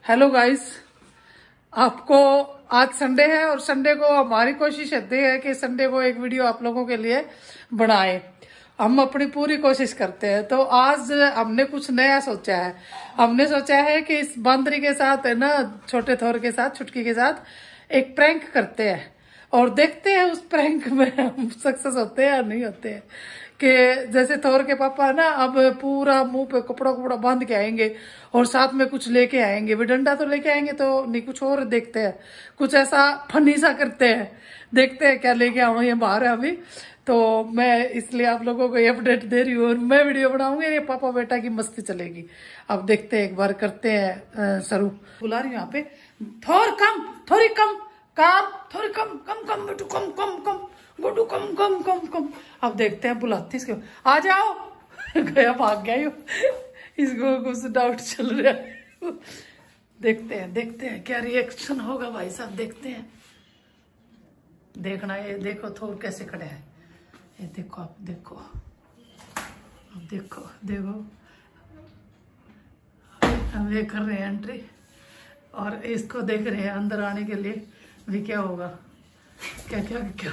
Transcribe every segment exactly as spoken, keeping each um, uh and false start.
Hello guys, आपको आज Sunday है और संडे को हमारी कोशिश रहती है कि संडे को एक वीडियो आप लोगों के लिए बनाए। हम अपनी पूरी कोशिश करते हैं। तो आज हमने कुछ नया सोचा है। हमने सोचा है कि इस बंदरी के साथ है ना, छोटे थोर के साथ, छुटकी के साथ एक प्रैंक करते हैं और देखते हैं उस प्रैंक में हम सक्सेस होते हैं या नहीं होते हैं। कि जैसे थोर के पापा ना अब पूरा मुंह पे कपड़ा कपड़ा बांध के आएंगे और साथ में कुछ लेके आएंगे। वे डंडा तो लेके आएंगे तो नहीं, कुछ और देखते हैं, कुछ ऐसा फनी सा करते हैं, देखते हैं क्या लेके आओ। ये बाहर है अभी, तो मैं इसलिए आप लोगों को ये अपडेट दे रही हूँ और मैं वीडियो बनाऊंगी। ये पापा बेटा की मस्ती चलेगी। अब देखते हैं, एक बार करते हैं शुरू। बुला रही हूँ यहाँ पे, थोर कम, थोड़ी कम काम, थोड़ी कम कम कम बेटू, कम कम कम गुड्डू, कम कम कम कम। अब देखते हैं, बुलाती इसको, आ जाओ। गया, भाग गया यो। इसको कुछ डाउट चल रहा है। देखते हैं देखते हैं क्या रिएक्शन होगा भाई साहब, देखते हैं। देखना, ये देखो थोर कैसे खड़े हैं। ये देखो, आप देखो, अब देखो देखो, अब ये कर रहे हैं एंट्री और इसको देख रहे हैं अंदर आने के लिए भी क्या होगा, क्या क्या क्या।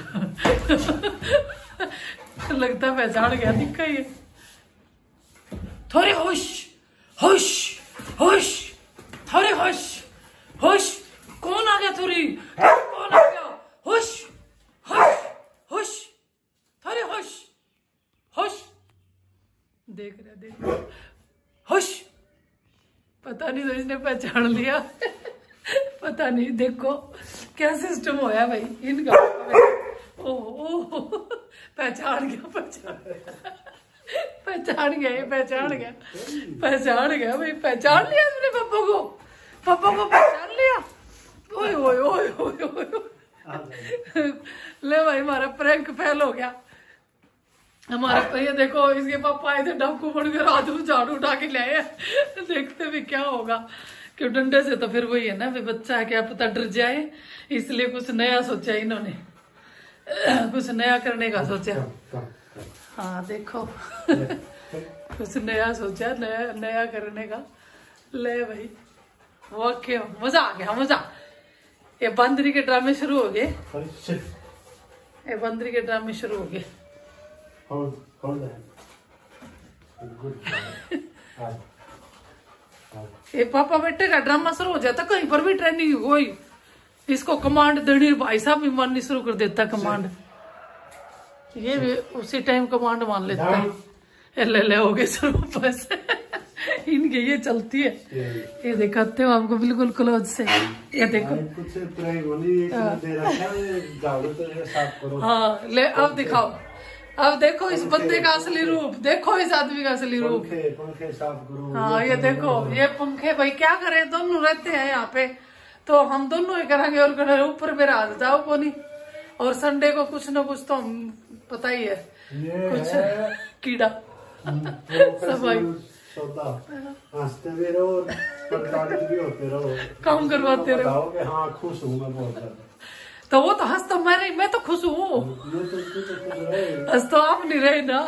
लगता है पहचान गया, दिखा ये। थोड़े होश होश होश, थोड़े होश होश। कौन आ गया? थोड़ी कौन आ गया? होश होश होश, थोड़े होश होश। देख रहे देख रहे, होश। पता नहीं तो इसने पहचान लिया। पता नहीं, देखो क्या सिस्टम होया भाई इनका। ओह, पहचान गया, पहचान गया, पहचान गया, ये पहचान गया, पहचान गया भाई, पहचान लिया तुमने पापा को, पापा को पहचान लिया। ओए ओए ओए ओए ओए, ले भाई हमारा प्रैंक फेल हो गया। हमारा ये देखो, इसके पापा आए थे डाकू बन के, रात में झाड़ू उठा के ले आए। देखते भी क्या होगा, क्यों डंडे से तो फिर वही है ना, बच्चा है, क्या पता डर जाए, इसलिए कुछ नया सोचा इन्होंने, कुछ नया करने का सोचा। हाँ देखो, कुछ नया सोचा, नया नया करने का। ले भाई, वाकई मजा आ गया, मजा। ये बंदरी के ड्रामे शुरू हो गए, ये बंदरी के ड्रामे शुरू हो गए। ये पापा बेटे का ड्रामा शुरू हो जाता, कहीं पर भी ट्रेनिंग हुई, इसको कमांड देनी, भाई साहब भी माननी शुरू कर देता कमांड। ये भी उसी टाइम कमांड मान लेता है। ये ले ले हो गए सर वापस। इनके ये चलती है, ये दिखाते हो आपको बिल्कुल क्लोज से। ये देखो, हाँ ले, अब दिखाओ, अब देखो इस बंदे का असली रूप, देखो इस आदमी का असली रूप। पंखे, पंखे साफ करो। हाँ ये देखो, ये पंखे भाई क्या करे, दोनों रहते हैं यहाँ पे, तो हम दोनों ही करेंगे। और ऊपर मेरा हाथ जाओ को नहीं। और संडे को कुछ ना कुछ तो पता ही है, कुछ कीड़ा सफाई हंसते भी रहो, भी होते रहो, काम करवाते रहो। हाँ खुश हूँ मैं बहुत। तो वो तो हंस तो मैं रही, मैं तो खुश हूँ। हंस तो आप नहीं रहे ना।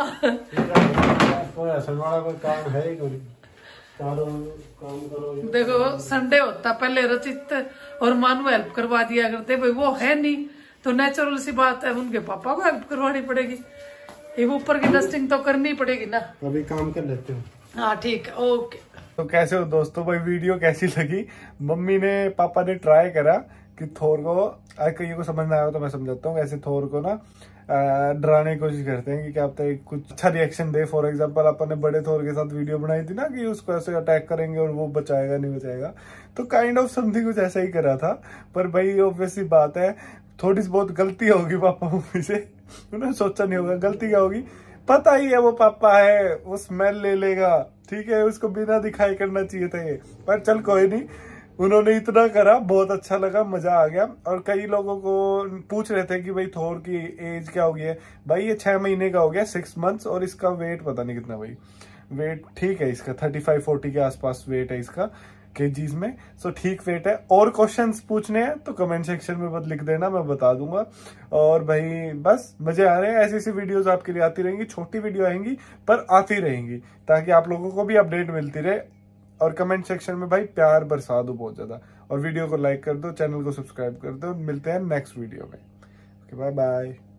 काम है ही काम करो। देखो संडे होता, पहले रचित और मानव हेल्प करवा दिया करते, भाई वो है नहीं तो नेचुरल सी बात है, उनके पापा को हेल्प करवानी पड़ेगी। ये ऊपर की डस्टिंग तो करनी पड़ेगी ना। अभी काम कर लेते हो। हाँ ठीक है, ओके। तो कैसे हो दोस्तों, भाई वीडियो कैसी लगी? मम्मी ने पापा ने ट्राई करा कि थोर को, अगर कहीं को समझ में आया तो मैं समझाता हूँ। ऐसे थोर को ना डराने की कोशिश करते हैं कि क्या पता है कुछ अच्छा रिएक्शन दे। फॉर एग्जांपल अपन ने बड़े थोर के साथ वीडियो बनाई थी ना कि उसको ऐसे अटैक करेंगे और वो बचाएगा नहीं बचाएगा, तो काइंड ऑफ समथिंग कुछ ऐसा ही करा था। पर भाई ऑब्वियसली बात है, थोड़ी सी बहुत गलती होगी पापा मम्मी से, उन्होंने सोचा नहीं होगा। गलती क्या होगी पता ही है, वो पापा है, वो स्मेल ले लेगा, ठीक है, उसको बिना दिखाई करना चाहिए था ये। पर चल कोई नहीं, उन्होंने इतना करा, बहुत अच्छा लगा, मजा आ गया। और कई लोगों को पूछ रहे थे कि भाई थोर की एज क्या हो गई है। भाई ये छह महीने का हो गया, सिक्स मंथ्स, और इसका वेट पता नहीं कितना। भाई वेट ठीक है इसका, थर्टी फाइव फोर्टी के आसपास वेट है इसका केजीज में, सो ठीक वेट है। और क्वेश्चंस पूछने हैं तो कमेंट सेक्शन में मत लिख देना, मैं बता दूंगा। और भाई बस मजे आ रहे हैं, ऐसी ऐसी वीडियोस आपके लिए आती रहेंगी, छोटी वीडियो आएंगी पर आती रहेंगी, ताकि आप लोगों को भी अपडेट मिलती रहे। और कमेंट सेक्शन में भाई प्यार बरसा दो बहुत ज्यादा, और वीडियो को लाइक कर दो, चैनल को सब्सक्राइब कर दो। मिलते हैं नेक्स्ट वीडियो में। Okay bye bye.